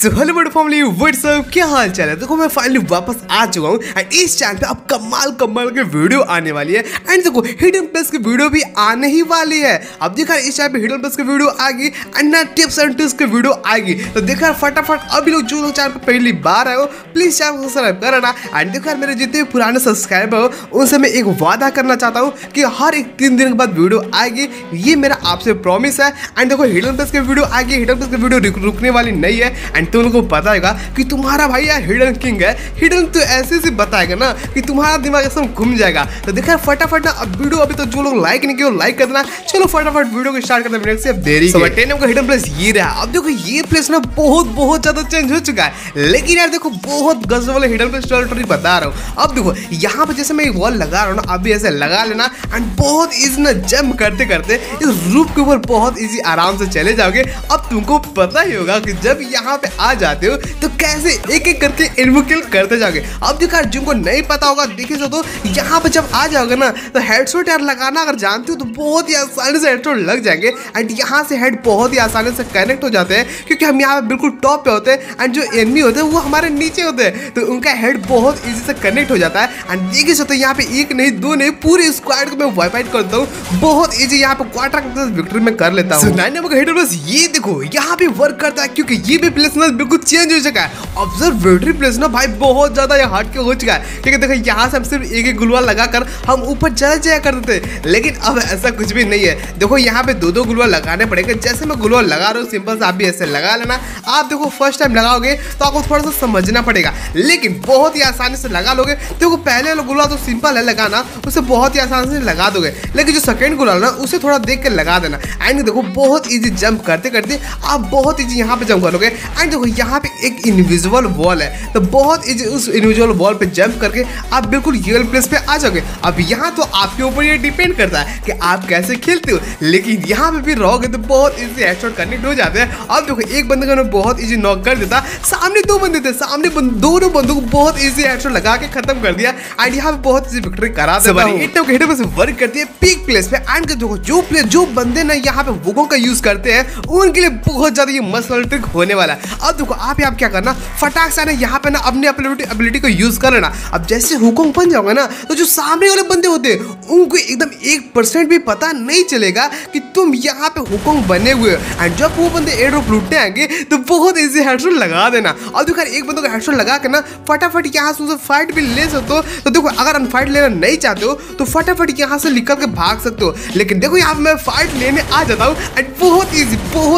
Hello बड़ी family, WhatsApp, क्या हाल चाल है। देखो मैं फाइनली वापस आ चुका हूँ एंड इस चैनल पे अब कमाल के वीडियो आने वाली है। एंड देखो हिडन प्लस की वीडियो भी आने ही वाली है। अब देखा इस चैनल पे हिडन प्लस की वीडियो आएगी एंड ना टिप्स एंड ट्रिक्स की वीडियो आएगी। तो देखा फटाफट अभी लोग जो लोग चैनल पे पहली बार आए हो प्लीज चैनल को सब्सक्राइब करना। एंड देखो मेरे जितने पुराने सब्सक्राइबर हो उनसे मैं एक वादा करना चाहता हूँ कि हर एक 3 दिन के बाद वीडियो आएगी, ये मेरा आपसे प्रॉमिस है। एंड देखो हिडन प्लस की वीडियो आएगी, हिडन प्लस की वीडियो रुकने वाली नहीं है। एंड तुम लोगों को पता होगा कि तुम्हारा भाई यार हिडन किंग है। हिडन तो ऐसे बताएगा ना कि तुम्हारा दिमाग एकदम घूम जाएगा। तो देखा फटाफट ना अब वीडियो अभी तो जो लोग लाइक नहीं किए लाइक कर देना। चलो फटाफट वीडियो को स्टार्ट करते हैं से देरी है। 10 नंबर का हिडन प्लेस ये रहा। अब देखो ये प्लेस ना बहुत ज्यादा चेंज हो चुका है, लेकिन यार देखो बहुत गजब वाले हिडन प्लेस टेरिटरी बता रहा हूँ। अब देखो यहाँ पे जैसे मैं एक वॉल लगा रहा हूँ ना, अभी ऐसे लगा लेना एंड बहुत इजी ना जंप करते करते इस रूफ के ऊपर बहुत इजी आराम से चले जाओगे। अब तुमको पता ही होगा कि जब यहाँ पे आ जाते हो तो कैसे एक एक करके एनिमी किल करते जाओगे। अब देखा जिनको नहीं पता होगा देखिए तो यहाँ पे जब आ जाओगे ना तो हेडशॉट यार लगाना अगर जानते हो तो बहुत ही आसानी से हेडशॉट लग जाएंगे। एंड यहाँ से हेड बहुत ही आसानी से कनेक्ट हो जाते हैं क्योंकि हम यहाँ पे बिल्कुल टॉप पे होते हैं एंड जो एनिमी होते हैं वो हमारे नीचे होते हैं, तो उनका हेड बहुत इजी से कनेक्ट हो जाता है। एंड देखिए सकते यहाँ पे एक नहीं दो नहीं पूरी स्क्वाड को मैं वाइप आउट करता हूँ। बहुत इजी यहाँ पे क्वार्टर विक्ट्री में कर लेता हूँ। 9 नंबर का हिडन प्लेस ये देखो यहाँ पे वर्क करता है क्योंकि ये भी प्लेस ना बिल्कुल चेंज हो चुका है। ऑब्जर्वेटरी प्लेस ना भाई बहुत ज्यादा यहाँ हट के हो चुका है क्योंकि देखो यहाँ से हम सिर्फ एक गुलवा लगाकर हम ऊपर चले जाया करते थे, लेकिन अब ऐसा कुछ भी नहीं है। देखो यहाँ पे दो गुलवा लगाने पड़ेंगे। जैसे मैं गुलवा लगा रहा हूँ सिंपल से आप भी ऐसे लगा लेना। आप देखो फर्स्ट टाइम लगाओगे तो आपको थोड़ा सा समझना पड़ेगा, लेकिन बहुत ही आसानी से लगा लोगे। देखो पहले वाला गुलवा तो सिंपल है लगाना, उसे बहुत ही आसानी से लगा दोगे, लेकिन जो सेकंड गुलवा ना उसे थोड़ा देख के लगा देना। एंड देखो बहुत ईजी जंप करते करते आप बहुत ईजी यहाँ पे जंप करोगे। एंड देखो यहाँ पे एक इनविजिबल वॉल है, तो बहुत इजी उस इनविजिबल वॉल पे जंप करके आप बिल्कुल रियल प्लेस पे आ जाओगे। अब यहाँ तो आपके ऊपर ये डिपेंड करता है कि आप कैसे खेलते हो, लेकिन यहाँ पे भी रहोगे तो बहुत इजी हेडशॉट कनेक्ट हो जाते हैं। अब देखो एक बंदे को बहुत इजी नॉक कर देता, सामने दो बंदे थे, सामने दोनों बंदों को बहुत इजी हेडशॉट लगा के खत्म कर दिया। एंड यहाँ पे बहुत इजी विक्ट्री करा देता हूं। इतना हिडन प्लेस वर्क करती है पीक प्लेस पे। एंड देखो जो बंदे ना यहाँ पे वुकोंग का यूज करते हैं उनके लिए बहुत ज्यादा ये मसल ट्रिक होने वाला है। अब देखो आप क्या करना फटाक से ना यहाँ पे ना अपनी एबिलिटी को यूज कर लेना। अब जैसे हुकोंग बन जाओगे ना तो जो सामने वाले बंदे होते हैं उनको एकदम 1% भी पता नहीं चलेगा कि तुम यहाँ पे हुकोंग बने हुए हो। एंड जब वो बंदे एयर ड्रॉप लूटने आएंगे तो बहुत इजी हेडशॉट लगा देना। और देखो एक बंदे को हेडशॉट लगा के ना फटाफट यहाँ से फाइट भी ले सकते हो। तो देखो अगर अनफाइट लेना नहीं चाहते हो तो फटाफट यहाँ से निकल के भाग सकते हो, लेकिन देखो यहाँ पे मैं फाइट लेने आ जाता हूँ एंड बहुत इजी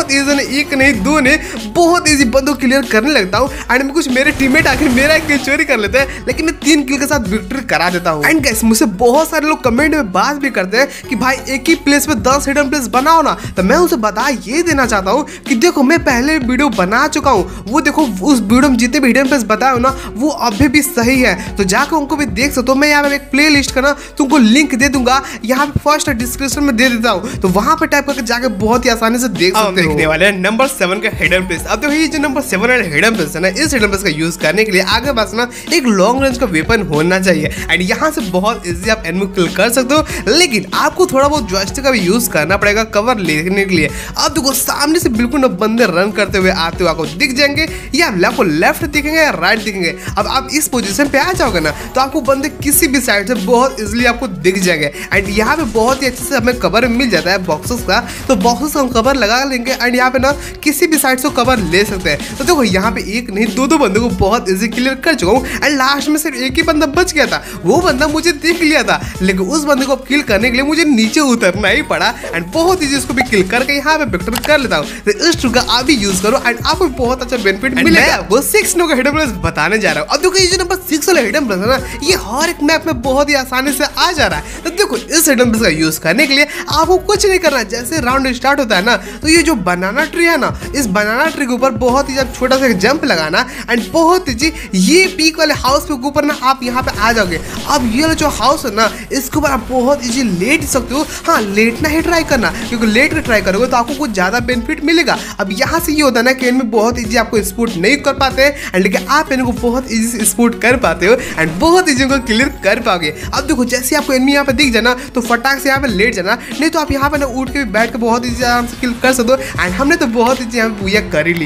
एक नहीं दो नहीं बहुत इजी बंदों क्लियर करने लगता हूँ। एंड कुछ मेरे टीममेट आके मेरा एक किल चोरी कर लेते हैं, लेकिन मैं 3 किल के साथ विक्ट्री करा देता हूँ। एंड गाइस मुझसे बहुत सारे लोग कमेंट में बात भी करते हैं कि भाई एक ही प्लेस पे 10 हिडन प्लेस बनाओ ना। तो मैं उसे बता ये देना चाहता हूँ कि देखो मैं पहले वीडियो बना चुका हूँ, वो देखो उस वीडियो में जितने भी हिडन प्लेस बताए ना वो अभी भी सही है, तो जाकर उनको भी देख सकते हो। मैं यहाँ पे एक प्ले लिस्ट का ना तुमको लिंक दे दूंगा, यहाँ पे फर्स्ट डिस्क्रिप्शन में दे देता हूँ, तो वहां पे टाइप करके जाके बहुत ही आसानी से देख सकते हो। देखने वाले नंबर 7 का हिडन प्लेस। अब देखो ये जो नंबर 7 वाला हिडन प्लेस है ना, इस हिडन प्लेस का यूज करने के लिए आगे पास ना एक लॉन्ग रेंज का वेपन होना चाहिए। एंड यहाँ से बहुत इजी आप एनिमी किल कर सकते हो, लेकिन आपको थोड़ा बहुत जॉयस्टिक का भी यूज करना पड़ेगा कवर लेने के लिए। अब देखो सामने से बिल्कुल ना बंदे रन करते हुए आते हुए आपको दिख जाएंगे, या आपको लेफ्ट दिखेंगे या राइट दिखेंगे। अब आप इस पोजीशन पे आ जाओगे ना तो आपको बंदे किसी भी साइड से बहुत इजीली आपको दिख जाएंगे। एंड यहाँ पे बहुत ही अच्छे से हमें कवर मिल जाता है बॉक्सेस का, तो बॉक्सेस हम कवर लगा लेंगे एंड यहाँ पे ना किसी भी साइड से कवर ले सकते हैं। तो देखो यहाँ पे एक नहीं दो बंदों को बहुत इजी क्लियर कर चुका हूँ। एंड लास्ट में सिर्फ एक ही बंदा बच गया था, वो बंदा मुझे देख लिया था, लेकिन उस बंदे को किल करने के लिए मुझे नीचे उतरना ही पड़ा। एंड बहुत इजी उसको भी किल करके यहाँ पे विक्ट्री कर लेता हूँ। तो इस ट्रिक का आप भी यूज करो एंड आपको बहुत अच्छा बेनिफिट मिलेगा। वो 6 नंबर का हिडन प्लेस बताने जा रहा हूँ। अब देखो ये जो नंबर 6 वाला हिडन प्लेस है ना, ये हर एक मैप में बहुत ही आसानी से आ जा रहा है। तो देखो इस हिडन प्लेस का यूज करने के लिए आपको कुछ नहीं करना। जैसे राउंड स्टार्ट होता है ना तो ये जो बनाना ट्री है ना, इस बनाना ट्री के ऊपर बहुत ही छोटा सा जंप लगाना एंड बहुत ही ये पीक वाले हाउस के ऊपर ना आप यहाँ पे आ जाओगे। अब ये जो हाउस है ना इसके ऊपर आप बहुत इजी लेट सकते हो। हाँ लेटना ही ट्राई करना, क्योंकि लेट के ट्राई करोगे तो आपको कुछ ज्यादा बेनिफिट मिलेगा। अब यहाँ से ये होता है ना कि इनमें बहुत इजी आपको स्पोर्ट नहीं कर पाते हैं एंड लेकिन आप इनको बहुत इजी स्पोर्ट कर पाते हो एंड बहुत इजी इनको क्लियर कर पाओगे। अब देखो जैसे आपको एनिमी यहाँ पे दिख जाना तो फटाक से यहाँ पे लेट जाना, नहीं तो आप यहाँ पे ना उठ के बैठ के बहुत इजी आराम से किल कर सकते हो। एंड हमने तो बहुत इजी यहाँ पे पूजा कर ही लिया। नंबर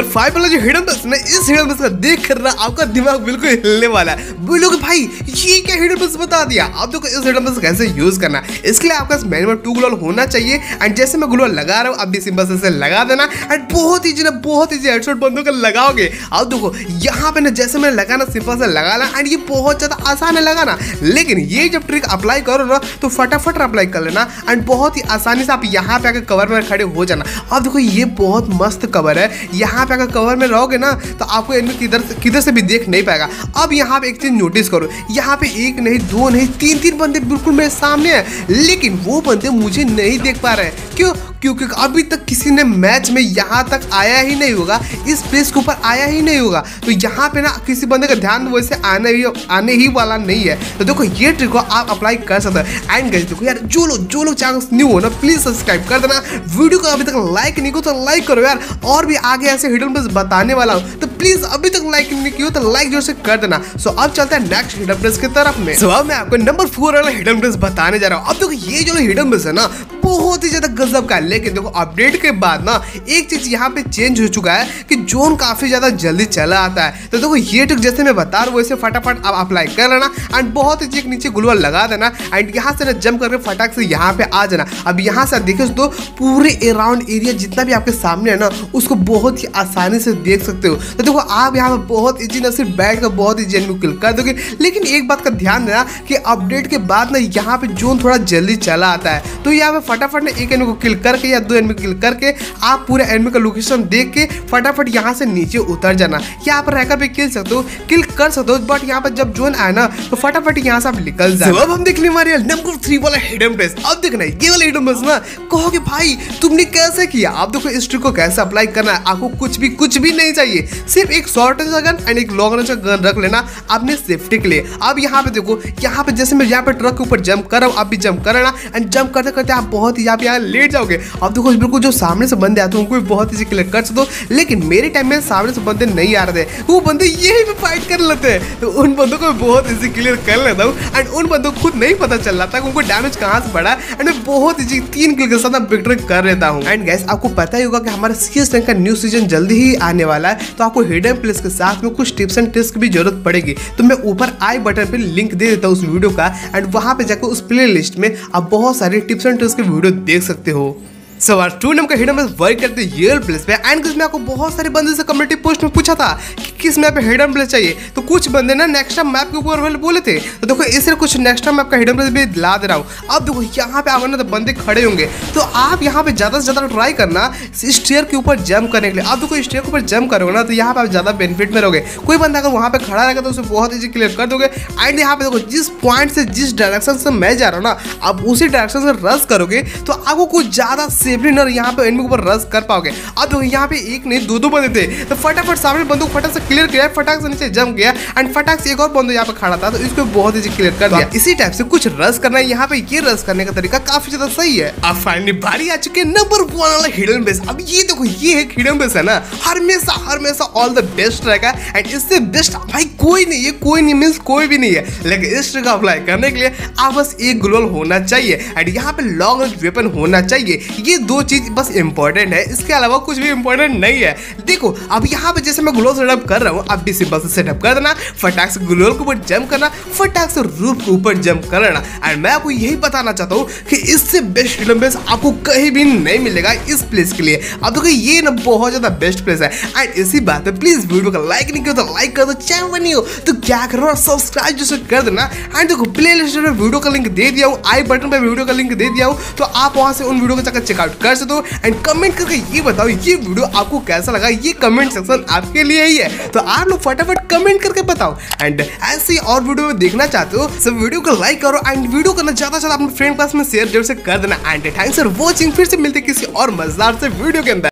नंबर 5 वाला जो हिडन प्लस ना, इस हिडन प्लस का देख कर ना आपका दिमाग बिल्कुल हिलने वाला है। बोलोगे भाई ये क्या हिडन प्लस बता दिया। आप देखो इस हिडन प्लस कैसे यूज करना है। इसके लिए आपका मेन्यू में 2 ग्लोअल होना चाहिए। एंड जैसे मैं ग्लोअल लगा रहा हूँ आप भी सिंपल से लगा देना। एंड बहुत ईजी हेडशॉट बंदों का लगाओगे। आप देखो यहाँ पे ना जैसे मैंने लगाना सिंपल से लगा ला। एंड ये बहुत ज्यादा आसान है लगाना, लेकिन ये जब ट्रिक अप्लाई करो ना तो फटाफट अप्लाई कर लेना। एंड बहुत ही आसानी से आप यहाँ पे आकर कवर में खड़े हो जाना। अब देखो ये बहुत मस्त कवर है। यहाँ पे अगर कवर में रहोगे ना तो आपको एनिमी किधर से भी देख नहीं पाएगा। अब यहाँ पे एक चीज नोटिस करो, यहाँ पे 1 नहीं 2 नहीं 3 बंदे बिल्कुल मेरे सामने हैं, लेकिन वो बंदे मुझे नहीं देख पा रहे हैं। क्यों? क्योंकि अभी तक किसी ने मैच में यहाँ तक आया ही नहीं होगा, इस प्लेस के ऊपर आया ही नहीं होगा। तो यहाँ पे ना किसी बंदे का ध्यान वैसे आने ही वाला नहीं है। तो देखो ये ट्रिक को आप अप्लाई कर सकते हो। एंड गाइस देखो यार, जो लोग चैनल न्यू हो ना प्लीज सब्सक्राइब कर देना। वीडियो को अभी तक लाइक नहीं को तो लाइक करो यार, और भी आगे ऐसे हिडन प्लेस बताने वाला हूँ, तो प्लीज अभी तक लाइक नहीं किया तो लाइक जोर से कर देना। सो अब चलता है नेक्स्ट हिडन प्लेस की तरफ में। सो अब मैं आपको नंबर 4 वाला हिडन प्लेस बताने जा रहा हूँ। अब देखो ये जो हिडन प्लेस है ना बहुत ही ज्यादा गजब का है, लेकिन देखो अपडेट के बाद ना एक चीज यहाँ पे चेंज हो चुका है कि जोन काफी ज्यादा जल्दी चला आता है। तो देखो ये ट्रिक जैसे मैं बता रहा हूँ वैसे फटाफट आप अप्लाई कर लेना। एंड बहुत ही नीचे ग्लूअल लगा देना। एंड यहाँ से ना जंप करके फटाक से यहाँ पे आ जाना। अब यहाँ से देखिए तो पूरे अराउंड एरिया जितना भी आपके सामने है ना उसको बहुत ही आसानी से देख सकते हो। तो देखो आप यहाँ पे बहुत इजी ना सिर्फ बैठ कर बहुत इजी एनिमी किल कर दोगे। लेकिन एक बात का ध्यान देना कि अपडेट के बाद ना यहाँ पे जोन थोड़ा जल्दी चला आता है। तो यहाँ पे फटाफट ना एक एनिमी को किल करके या 2 एनिमी किल करके आप पूरे एनिमी का लोकेशन देख के फटाफट यहाँ से नीचे उतर जाना। यहाँ पर रहकर भी किल कर सकते हो, बट यहाँ पर जब जोन आए ना तो फटाफट यहाँ से आप निकल जाए। अब हम देखने वाले नंबर 3 वाला हिडन प्लेस। अब देखना ये वाला हिडन प्लेस ना कहोगे भाई तुमने कैसे किया। आप देखो इस ट्रिक को कैसे अप्लाई करना है। आपको कुछ भी नहीं चाहिए, सिर्फ एक शॉर्ट रेंज गन एंड एक लॉन्ग रेंज गन रख लेना अपने सेफ्टी के लिए। अब यहाँ पे देखो, यहाँ पे जैसे मैं यहाँ पे ट्रक के ऊपर जंप कर रहा हूँ, आप भी जंप कर लेना। एंड जंप करते करते आप बहुत ही यहाँ लेट जाओगे। अब देखो बिल्कुल जो सामने से बंदे आते हैं उनको भी बहुत ही क्लियर कर सकते हो, लेकिन मेरे टाइम में सामने से बंदे नहीं आ रहे थे, वो बंदे यही पे फाइट कर लेते हैं। तो उन बंदों को बहुत इजी क्लियर कर लेता हूँ। एंड उन बंदों को खुद नहीं पता चल रहा था कि उनको डैमेज कहाँ से पड़ा। एंड मैं बहुत इजी 3 किल के साथ विक्ट्री कर लेता हूँ। एंड गाइस आपको पता ही होगा कि हमारा CS रैंक का न्यू सीजन जल्दी ही आने वाला है। तो आपको हिडन प्लेस के साथ में कुछ टिप्स एंड ट्रिक्स की भी जरूरत पड़ेगी। तो मैं ऊपर आई बटन पे लिंक दे देता हूँ उस वीडियो का। एंड वहां पे जाकर उस प्ले लिस्ट में आप बहुत सारे टिप्स एंड ट्रिक्स के वीडियो देख सकते हो। सवाल 2 नंबर का हिडन प्लेस वर्क करते हैं ये प्लेस पे। एंड मैं आपको बहुत सारे बंदे से कम्युनिटी पोस्ट में पूछा था कि किस मैप पे हिडन प्लेस चाहिए, तो कुछ बंदे ना नेक्स्ट मैप के ऊपर बोले थे। तो देखो इसलिए कुछ नेक्स्ट मैप का हिडन प्लेस भी ला दे रहा हूँ। अब देखो यहाँ पे आना तो बंदे खड़े होंगे, तो आप यहाँ पे ज्यादा से ज्यादा ट्राई करना स्टेयर के ऊपर जंप करने के लिए। आप देखो स्टेयर के ऊपर जंप करोगे ना तो यहाँ पे आप ज्यादा बेनिफिट में रहोगे। कोई बंदा अगर वहाँ पे खड़ा रहेगा तो उसे बहुत ईजी क्लियर कर दोगे। एंड यहाँ पे देखो जिस पॉइंट से जिस डायरेक्शन से मैं जा रहा हूँ ना, आप उसी डायरेक्शन से रश करोगे तो आपको कुछ ज्यादा सेफली ना यहाँ पे एनिमी के ऊपर रश कर पाओगे। अब देखो यहाँ पे 1 नहीं 2 बंदे थे, तो फटाफट सामने बंदों को फटाक से क्लियर किया, फटाक से नीचे जंप गया। एंड फटाक से एक और बंदो यहाँ पे खड़ा था तो इसको बहुत इजी क्लियर कर दिया। इसी टाइप से कुछ रश करना है। यहाँ पे ये रश करने का तरीका काफी ज्यादा सही है। अब फाइनली बारी आ चुकी है नंबर 1 वाला हिडन प्लेस। अब ये देखो ये एक हिडन प्लेस है ना, हमेशा ऑल द बेस्ट रहेगा। एंड इससे बेस्ट भाई कोई नहीं है, कोई नहीं मींस कोई भी नहीं है। लेकिन इस ट्रिक अप्लाई करने के लिए आप बस एक ग्लोअल होना चाहिए एंड यहाँ पे लॉन्ग रेंज वेपन होना चाहिए। ये 2 चीज बस इंपॉर्टेंट है, इसके अलावा कुछ भी इंपॉर्टेंट नहीं है। देखो अब यहाँ पे जैसे मैं ग्लोअल सेटअप कर रहा हूँ, आप भी सिंपल से सेटअप कर देना, फटाक से ग्लोअल के ऊपर जंप करना, फटाक से रूफ के ऊपर जंप कर लेना। एंड मैं आपको यही बताना चाहता हूँ कि इससे बेस्ट हिडन प्लेस आपको कहीं भी नहीं मिलेगा इस प्लेस के लिए। अब देखो ये ना बहुत ज्यादा बेस्ट प्लेस है। एंड इसी बात पे प्लीज वीडियो को लाइक नहीं किया तो लाइक कर दो, चैनल बनी हो तो क्या करो सब्सक्राइब जैसे कर देना। एंड देखो प्ले लिस्ट में वीडियो का लिंक दे दिया हूँ, आई बटन पे वीडियो का लिंक दे दिया हूँ, तो आप वहां से उन वीडियो को जाकर चेकआउट कर सकते हो। एंड कमेंट करके ये बताओ ये वीडियो आपको कैसा लगा, ये कमेंट सेक्शन आपके लिए ही है, तो आप लोग फटाफट कमेंट करके बताओ। एंड ऐसे और वीडियो देखना चाहते हो सब वीडियो को लाइक करो एंड वीडियो को ज्यादा से ज्यादा अपने फ्रेंड पास में शेयर जरूर से कर देना। And thanks for watching. फिर से मिलते किसी और मजेदार से वीडियो के अंदर।